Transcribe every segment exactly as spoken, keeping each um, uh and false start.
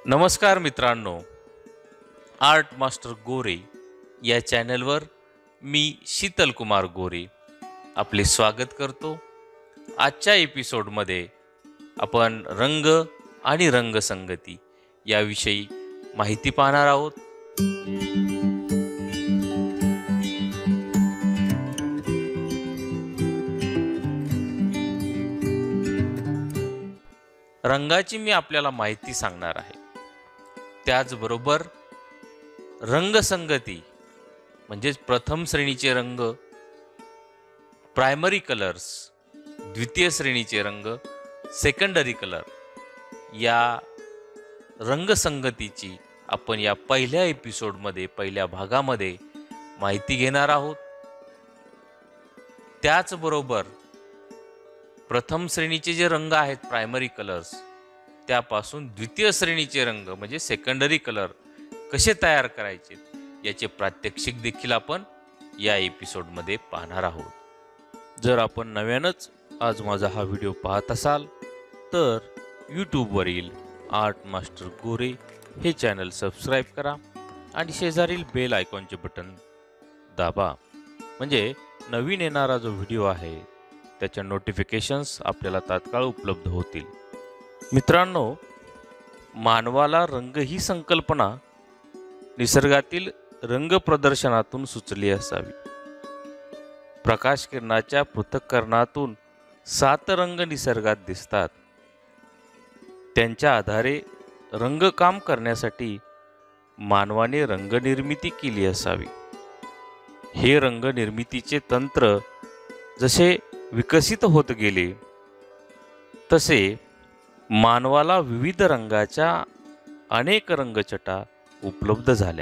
नमस्कार मित्रांनो, art master गोरे या चॅनलवर मी शीतल कुमार गोरे आपले स्वागत करतो। आजच्या एपिसोडमध्ये आपण रंग आणि रंगसंगती याविषयी माहिती पाहणार आहोत। रंगाची मी आपल्याला माहिती सांगणार आहे। त्याचबरोबर रंगसंगती म्हणजे प्रथम श्रेणीचे रंग, प्रायमरी कलर्स, द्वितीय श्रेणीचे रंग, सेकंडरी कलर या रंगसंगतीची आपण या पहिल्या एपिसोडमध्ये पहिल्या भागामध्ये माहिती घेणार आहोत। त्याचबरोबर प्रथम श्रेणीचे जे रंग आहेत प्रायमरी कलर्स त्यापासून द्वितीय श्रेणीचे रंग म्हणजे सेकंडरी कलर कसे तयार करायचे याचे प्रात्यक्षिक देखील आपण या एपिसोडमध्ये पाहणार आहोत। जर आपण नव्यानच आज माझा हा व्हिडिओ पाहत असाल तर यूट्यूबवरील आर्ट मास्टर गोरे हे चॅनल सबस्क्राईब करा आणि शेजारील बेल आयकॉनचे बटन दाबा, म्हणजे नवीन येणारा जो व्हिडिओ आहे त्याच्या नोटिफिकेशन्स आपल्याला तात्काळ उपलब्ध होतील। मित्रांनो, मानवाला रंग ही संकल्पना निसर्गातील रंग प्रदर्शनातून सुचली असावी। प्रकाश किरणाच्या पृथक्करणातून सात रंग निसर्गात दिसतात। त्यांच्या आधारे रंगकाम करण्यासाठी मानवाने रंगनिर्मिती केली असावी। हे रंगनिर्मितीचे तंत्र जसे विकसित होत गेले तसे मानवाला विविध रंगाच्या अनेक रंगछटा उपलब्ध झाल्या।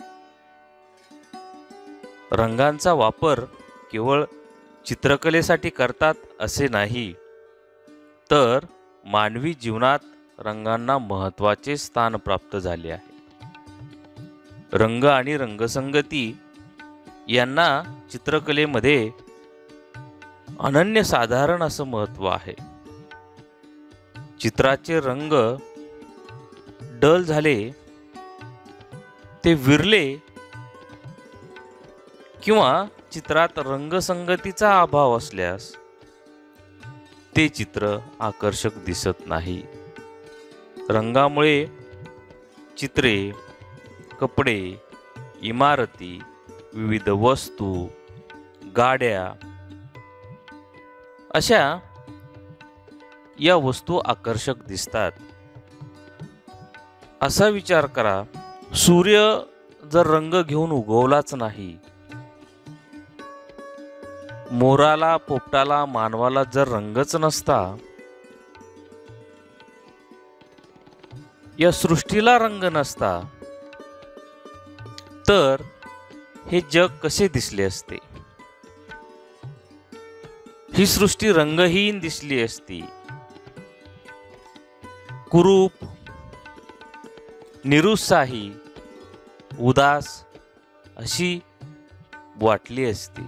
रंगांचा वापर केवळ चित्रकलेसाठी करतात असे नाही, तर मानवी जीवनात रंगांना महत्त्वाचे स्थान प्राप्त झाले आहे। रंग आणि रंगसंगती यांना चित्रकलेमध्ये अनन्यसाधारण असं महत्त्व आहे। चित्राचे रंग डल झाले, ते विरले किंवा चित्रात रंगसंगतीचा अभाव असल्यास ते चित्र आकर्षक दिसत नाही। रंगामुळे चित्रे, कपडे, इमारती, विविध वस्तू, गाड्या अशा या वस्तू आकर्षक दिसतात। असा विचार करा, सूर्य जर रंग घेऊन उगवलाच नाही, मोराला, पोपटाला, मानवाला जर रंगच नसता, या सृष्टीला रंग नसता, तर हे जग कसे दिसले असते? ही सृष्टी रंगहीन दिसली असती, कुरूप, निरुत्साही, उदास अशी वाटली असती।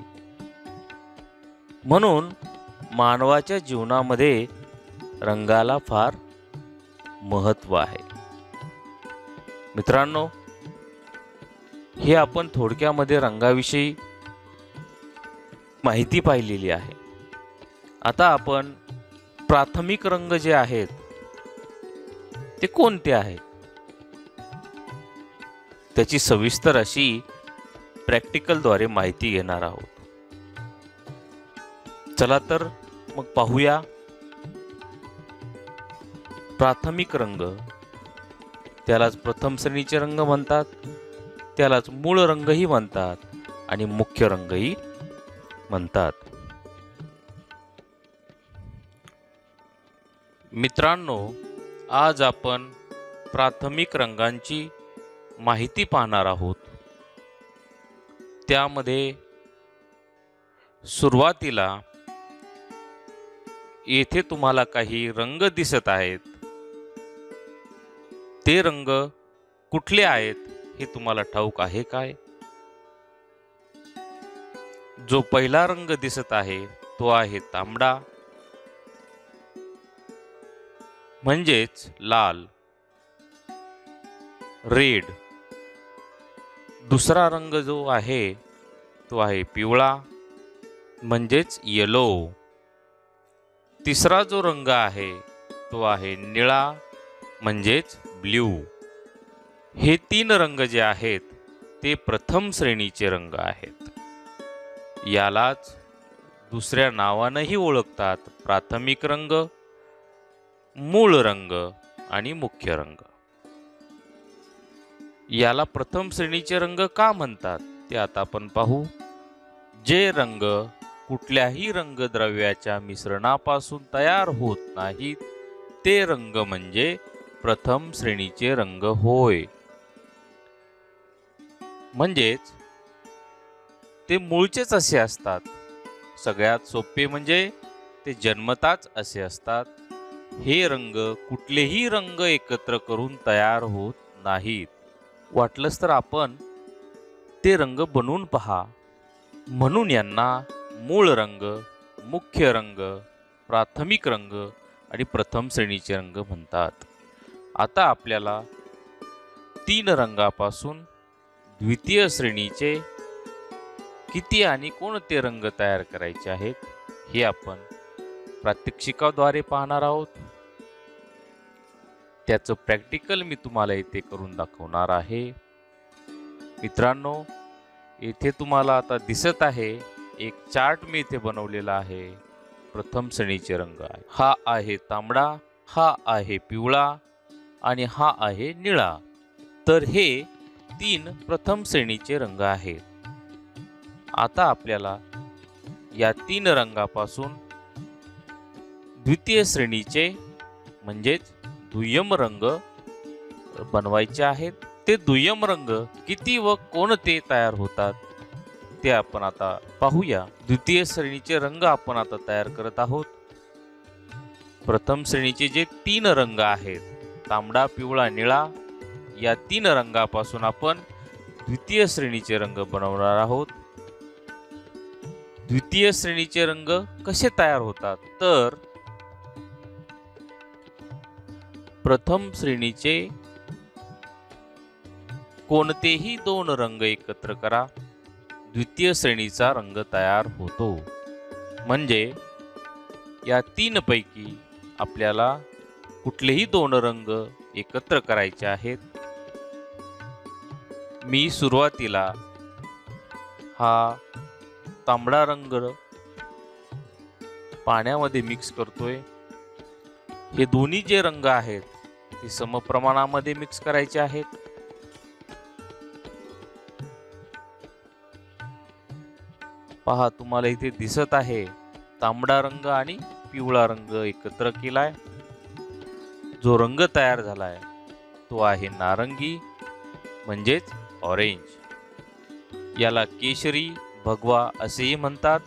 म्हणून मानवाच्या जीवनामध्ये रंगाला फार महत्त्व आहे। मित्रांनो, हे आपण थोडक्यामध्ये रंगाविषयी माहिती पाहिलेली आहे। आता आपण प्राथमिक रंग जे आहेत ते कोणते आहेत त्याची सविस्तर अशी प्रॅक्टिकलद्वारे माहिती घेणार आहोत। चला तर मग पाहूया। प्राथमिक रंग त्यालाच प्रथम श्रेणीचे रंग म्हणतात, त्यालाच मूळ रंगही म्हणतात आणि मुख्य रंगही म्हणतात। मित्रांनो, आज आपण प्राथमिक रंगांची माहिती पाहणार आहोत। त्यामध्ये सुरुवातीला येथे तुम्हाला काही रंग दिसत आहेत। ते रंग कुठले आहेत हे तुम्हाला ठाऊक आहे काय? जो पहिला रंग दिसत आहे तो आहे तांबडा, म्हणजेच लाल। रेड. दुसरा रंग जो आहे तो आहे पिवळा म्हणजेच येलो. तिसरा जो रंग आहे तो आहे निळा म्हणजेच ब्ल्यू. हे तीन रंग जे आहेत ते प्रथम श्रेणीचे रंग आहेत. यालाच दुसऱ्या नावानेही ओळखतात, प्राथमिक रंग, मूळ रंग आणि मुख्य रंग. याला प्रथम श्रेणीचे रंग का म्हणतात ते आता आपण पाहू. जे रंग कुठल्याही रंगद्रव्याच्या मिश्रणापासून तयार होत नाहीत ते रंग म्हणजे प्रथम श्रेणीचे रंग होय. म्हणजेच ते मूळचेच असे असतात. सगळ्यात सोपे म्हणजे ते जन्मताच असे असतात. हे रंग कुठलेही रंग एकत्र करून तयार होत नाहीत. वाटलंच तर आपण ते रंग बनवून पहा. म्हणून यांना मूळ रंग, मुख्य रंग, प्राथमिक रंग आणि प्रथम श्रेणीचे रंग म्हणतात. आता आपल्याला तीन रंगापासून द्वितीय श्रेणीचे किती आणि कोणते रंग तयार करायचे आहेत हे आपण प्रात्यक्षिकाद्वारे पाहणार आहोत. त्याचं प्रॅक्टिकल मी तुम्हाला इथे करून दाखवणार आहे. मित्रांनो, येथे तुम्हाला आता दिसत आहे एक चार्ट मी इथे बनवलेला आहे. प्रथम श्रेणीचे रंग आहे. हा आहे तांबडा, हा आहे पिवळा आणि हा आहे निळा. तर हे तीन प्रथम श्रेणीचे रंग आहेत. आता आपल्याला या तीन रंगापासून द्वितीय श्रेणीचे म्हणजेच दुय्यम रंग बनवायचे आहेत. ते दुय्यम रंग किती व कोणते तयार होतात ते आपण आता पाहूया. द्वितीय श्रेणीचे रंग आपण आता तयार करत आहोत. प्रथम श्रेणीचे जे तीन रंग आहेत, तांबडा, पिवळा, निळा, या तीन रंगापासून आपण द्वितीय श्रेणीचे रंग बनवणार आहोत. द्वितीय श्रेणीचे रंग कसे तयार होतात तर प्रथम श्रेणीचे कोणतेही दोन रंग एकत्र करा, द्वितीय श्रेणीचा रंग तयार होतो. म्हणजे या तीन पैकी आपल्याला कुठलेही दोन रंग एकत्र करायचे आहेत. मी सुरुवातीला हा तांबडा रंग पाण्यामध्ये मिक्स करतोय. हे दोन्ही जे रंग आहेत ते समप्रमाणामध्ये मिक्स करायचे आहेत. पहा, तुम्हाला इथे दिसत आहे तांबडा रंग आणि पिवळा रंग एकत्र केलाय. जो रंग तयार झालाय तो आहे नारंगी म्हणजेच ऑरेंज. याला केशरी, भगवा असेही म्हणतात.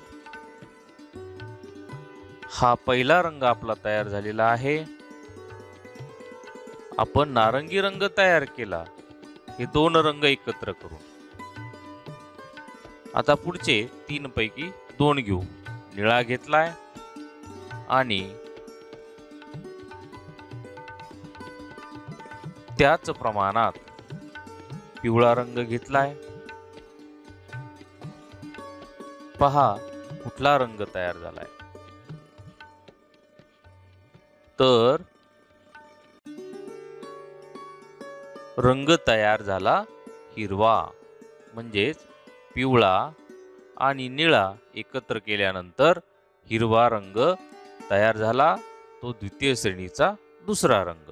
हा पहिला रंग आपला तयार झालेला आहे. आपण नारंगी रंग तयार केला, हे दोन रंग एकत्र करून. आता पुढचे तीन पैकी दोन घेऊ. निळा घेतलाय आणि त्याच प्रमाणात पिवळा रंग घेतलाय. पहा कुठला रंग तयार झालाय तर रंग तयार झाला हिरवा. म्हणजेच पिवळा आणि निळा एकत्र केल्यानंतर हिरवा रंग तयार झाला. तो द्वितीय श्रेणीचा दुसरा रंग.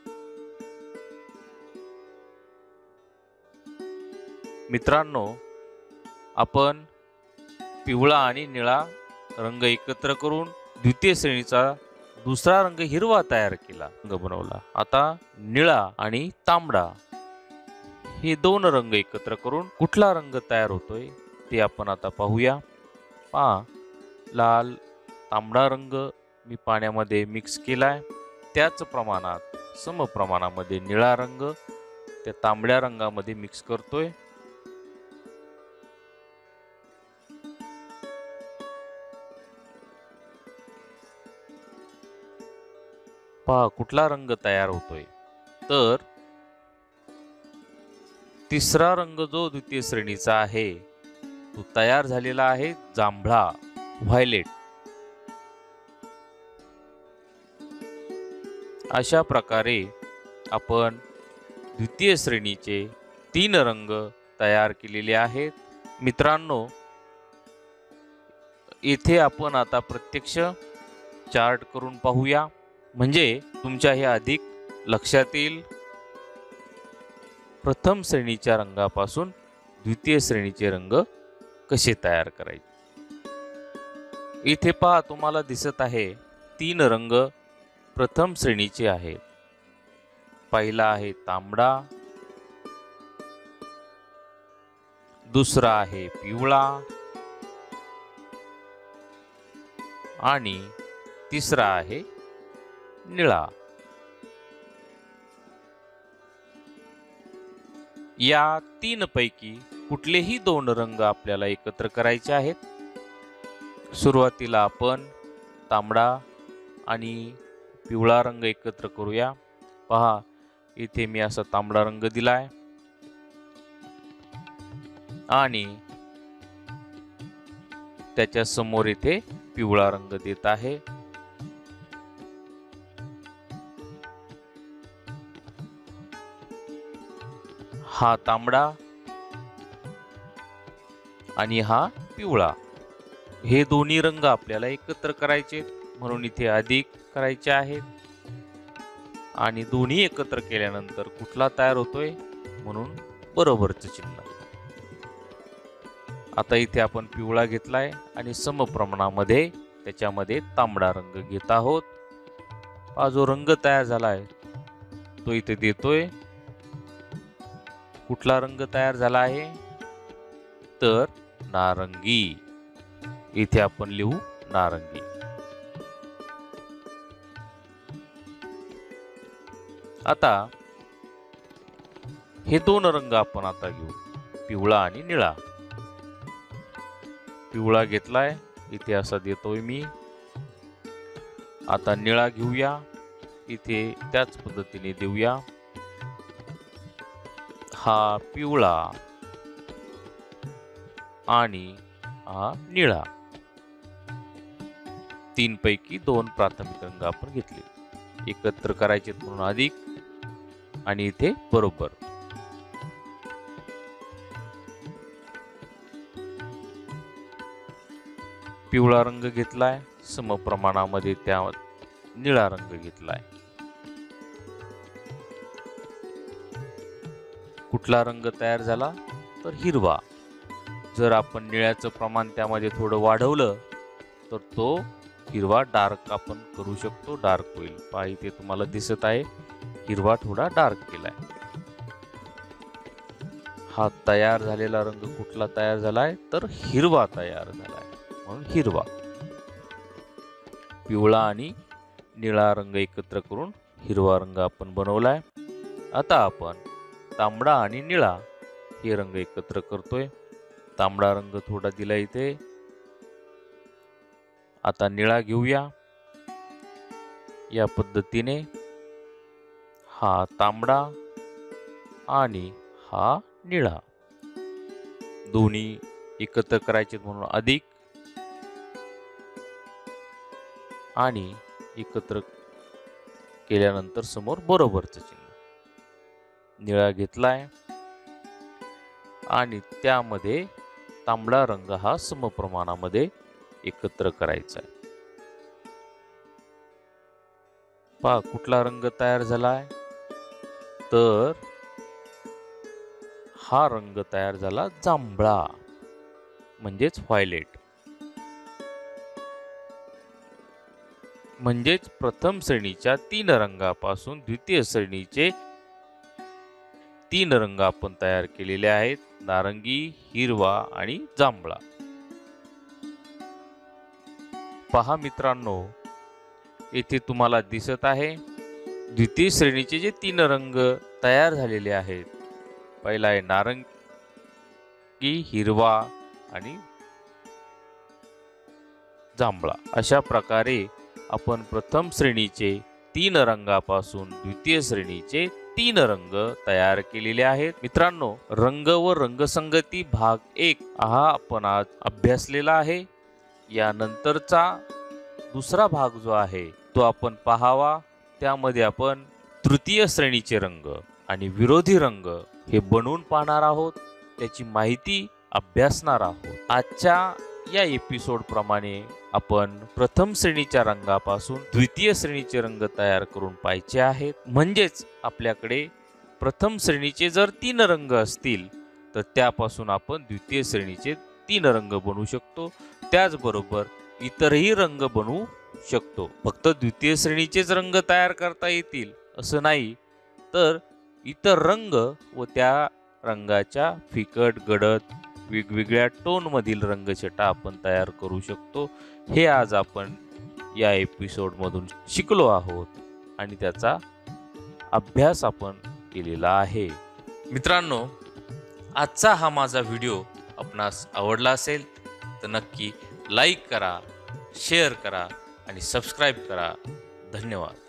मित्रांनो, आपण पिवळा आणि निळा रंग एकत्र करून द्वितीय श्रेणीचा दुसरा रंग हिरवा तयार केला, रंग बनवला. आता निळा आणि तांबडा हे दोन रंग एकत्र करून कुठला रंग तयार होतोय ते आपण आता पाहूया. पहा, लाल तांबडा रंग मी पाण्यामध्ये मिक्स केलाय. त्याच प्रमाणात समप्रमाणामध्ये निळा रंग त्या तांबड्या रंगामध्ये मिक्स करतोय. पहा कुठला रंग तयार होतोय तर तिसरा रंग जो द्वितीय श्रेणीचा आहे तो तयार झालेला आहे जांभळा, व्हायलेट. अशा प्रकारे आपण द्वितीय श्रेणीचे तीन रंग तयार केलेले आहेत. मित्रांनो, येथे आपण आता प्रत्यक्ष चार्ट करून पाहूया, म्हणजे तुमच्या हे अधिक लक्षात येईल. प्रथम श्रेणीच्या रंगापासून द्वितीय श्रेणीचे रंग कसे तयार करायचे. इथे पहा, तुम्हाला दिसत आहे तीन रंग प्रथम श्रेणीचे आहेत. पहिला आहे तांबडा, दुसरा आहे पिवळा आणि तिसरा आहे निळा. या तीन पैकी कुठलेही दोन रंग आपल्याला एकत्र करायचे आहेत. सुरुवातीला आपण तांबडा आणि पिवळा रंग एकत्र करूया. पहा, इथे मी असा तांबडा रंग दिलाय आणि त्याच्या समोर इथे पिवळा रंग देत आहे. हा तांबडा आणि हा पिवळा, हे दोन्ही रंग आपल्याला एकत्र करायचे, म्हणून इथे अधिक करायचे आहेत. आणि दोन्ही एकत्र केल्यानंतर कुठला तयार होतोय, म्हणून बरोबरचं चिन्ह. आता इथे आपण पिवळा घेतलाय आणि समप्रमाणामध्ये त्याच्यामध्ये तांबडा रंग घेत आहोत. हा जो रंग तयार झालाय तो इथे देतोय. कुठला रंग तयार झाला आहे, तर नारंगी. इथे आपण लिहू नारंगी. आता हे दोन रंग आपण आता घेऊ, पिवळा आणि निळा. पिवळा घेतलाय, इथे असा देतोय मी. आता निळा घेऊया, इथे त्याच पद्धतीने देऊया. हा पिवळा आणि हा निळा. तीन पैकी दोन प्राथमिक रंग आपण घेतले, एकत्र करायचे म्हणून अधिक आणि इथे बरोबर. पिवळा रंग घेतलाय, समप्रमाणामध्ये त्या निळा रंग घेतलाय. कुठला रंग तयार झाला, तर हिरवा. जर आपण निळ्याचं प्रमाण त्यामध्ये थोडं वाढवलं तर तो हिरवा डार्क आपण करू शकतो, डार्क होईल. पहा, इथे तुम्हाला दिसत आहे हिरवा थोडा डार्क केलाय. हा तयार झालेला रंग कुठला तयार झालाय, तर हिरवा तयार झालाय, म्हणून हिरवा. पिवळा आणि निळा रंग एकत्र करून हिरवा रंग आपण बनवलाय. आता आपण तांबडा आणि निळा हे रंग एकत्र करतोय. तांबडा रंग थोडा दिला इथे. आता निळा घेऊया. या पद्धतीने हा तांबडा आणि हा निळा दोन्ही एकत्र करायचे म्हणून अधिक आणि एकत्र केल्यानंतर समोर बरोबरचं चिन्ह. निळा घेतलाय आणि त्यामध्ये तांबडा रंग हा समप्रमाणामध्ये एकत्र करायचा आहे. पहा, कुठला रंग तयार झालाय, तर हा रंग तयार झाला जांभळा, म्हणजेच व्हायलेट. म्हणजेच प्रथम श्रेणीच्या तीन रंगापासून द्वितीय श्रेणीचे तीन रंग आपण तयार केलेले आहेत, नारंगी, हिरवा आणि जांभळा. पहा मित्रांनो, येथे तुम्हाला दिसत आहे द्वितीय श्रेणीचे जे तीन रंग तयार झालेले आहेत. पहिला आहे नारंगी, हिरवा आणि जांभळा. अशा प्रकारे आपण प्रथम श्रेणीचे तीन रंगापासून द्वितीय श्रेणीचे तीन रंग तयार केलेले आहेत. मित्रांनो, रंग व रंगसंगती भाग एक हा आपण आज अभ्यासलेला आहे. यानंतरचा दुसरा भाग जो आहे तो आपण पाहावा. त्यामध्ये आपण तृतीय श्रेणीचे रंग आणि विरोधी रंग हे बनवून पाहणार आहोत, त्याची माहिती अभ्यासणार आहोत. आजच्या या एपिसोड प्रमाणे आपण प्रथम श्रेणीच्या रंगापासून द्वितीय श्रेणीचे रंग तयार करून पाहायचे आहेत. म्हणजेच आपल्याकडे प्रथम श्रेणीचे जर तीन रंग असतील तर त्यापासून आपण द्वितीय श्रेणीचे तीन रंग बनवू शकतो. त्याचबरोबर इतरही रंग बनवू शकतो. फक्त द्वितीय श्रेणीचेच रंग तयार करता येतील असं नाही, तर इतर रंग व त्या रंगाच्या फिकट गडद वेगवेगळ्या टोन मधील रंगछटा आपण तयार करू शकतो. हे आज आपण या एपिसोड मधून शिकलो आहोत आणि त्याचा अभ्यास आपण केलेला आहे. मित्रांनो, आजचा हा माझा व्हिडिओ आपणास आवडला असेल तर नक्की लाईक करा, शेअर करा आणि सबस्क्राईब करा. धन्यवाद.